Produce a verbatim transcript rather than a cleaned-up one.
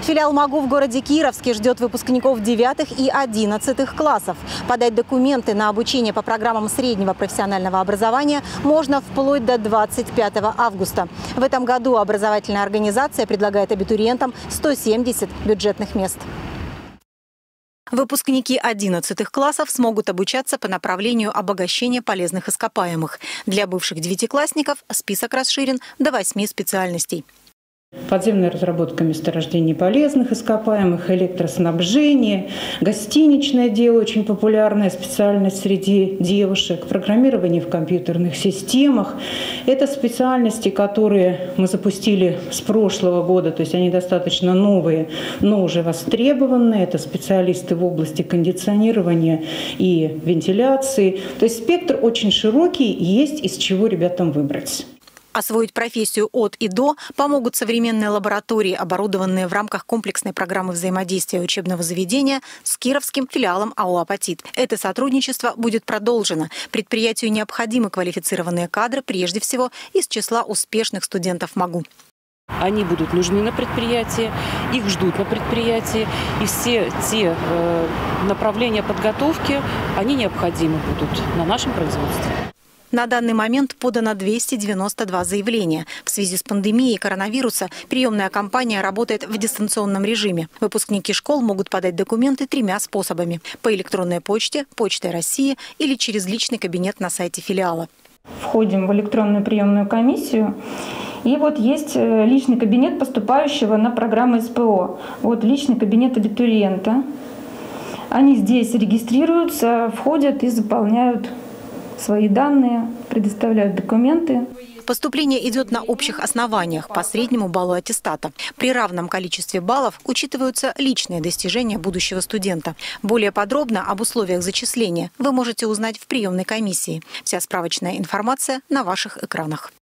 Филиал МАГУ в городе Кировске ждет выпускников девятых и одиннадцатых классов. Подать документы на обучение по программам среднего профессионального образования можно вплоть до двадцать пятого августа. В этом году образовательная организация предлагает абитуриентам сто семьдесят бюджетных мест. Выпускники одиннадцатых классов смогут обучаться по направлению обогащения полезных ископаемых. Для бывших девятиклассников список расширен до восьми специальностей. Подземная разработка месторождений полезных ископаемых, электроснабжение, гостиничное дело, очень популярная специальность среди девушек, программирование в компьютерных системах. Это специальности, которые мы запустили с прошлого года, то есть они достаточно новые, но уже востребованные. Это специалисты в области кондиционирования и вентиляции. То есть спектр очень широкий, есть из чего ребятам выбрать. Освоить профессию от и до помогут современные лаборатории, оборудованные в рамках комплексной программы взаимодействия учебного заведения с кировским филиалом АО «Апатит». Это сотрудничество будет продолжено. Предприятию необходимы квалифицированные кадры, прежде всего из числа успешных студентов МАГУ. Они будут нужны на предприятии, их ждут на предприятии, и все те э, направления подготовки, они необходимы будут на нашем производстве. На данный момент подано двести девяносто два заявления. В связи с пандемией коронавируса приемная кампания работает в дистанционном режиме. Выпускники школ могут подать документы тремя способами: по электронной почте, Почтой России или через личный кабинет на сайте филиала. Входим в электронную приемную комиссию. И вот есть личный кабинет поступающего на программу СПО. Вот личный кабинет абитуриента. Они здесь регистрируются, входят и заполняют свои данные, предоставляют документы. Поступление идет на общих основаниях по среднему баллу аттестата. При равном количестве баллов учитываются личные достижения будущего студента. Более подробно об условиях зачисления вы можете узнать в приемной комиссии. Вся справочная информация на ваших экранах.